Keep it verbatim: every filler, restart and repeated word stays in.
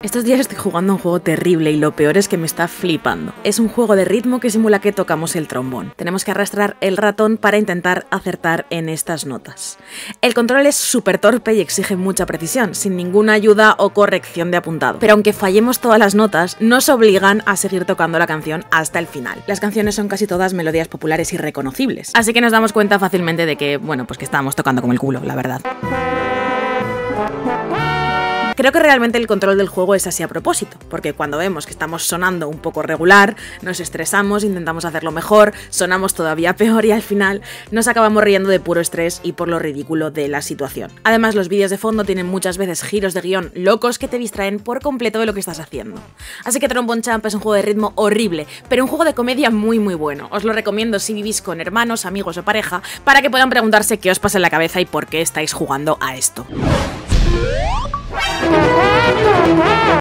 Estos días estoy jugando a un juego terrible y lo peor es que me está flipando. Es un juego de ritmo que simula que tocamos el trombón. Tenemos que arrastrar el ratón para intentar acertar en estas notas. El control es súper torpe y exige mucha precisión, sin ninguna ayuda o corrección de apuntado. Pero aunque fallemos todas las notas, nos obligan a seguir tocando la canción hasta el final. Las canciones son casi todas melodías populares y reconocibles, así que nos damos cuenta fácilmente de que, bueno, pues que estábamos tocando como el culo, la verdad. Creo que realmente el control del juego es así a propósito, porque cuando vemos que estamos sonando un poco regular, nos estresamos, intentamos hacerlo mejor, sonamos todavía peor y al final nos acabamos riendo de puro estrés y por lo ridículo de la situación. Además, los vídeos de fondo tienen muchas veces giros de guión locos que te distraen por completo de lo que estás haciendo. Así que Trombone Champ es un juego de ritmo horrible, pero un juego de comedia muy muy bueno. Os lo recomiendo si vivís con hermanos, amigos o pareja, para que puedan preguntarse qué os pasa en la cabeza y por qué estáis jugando a esto.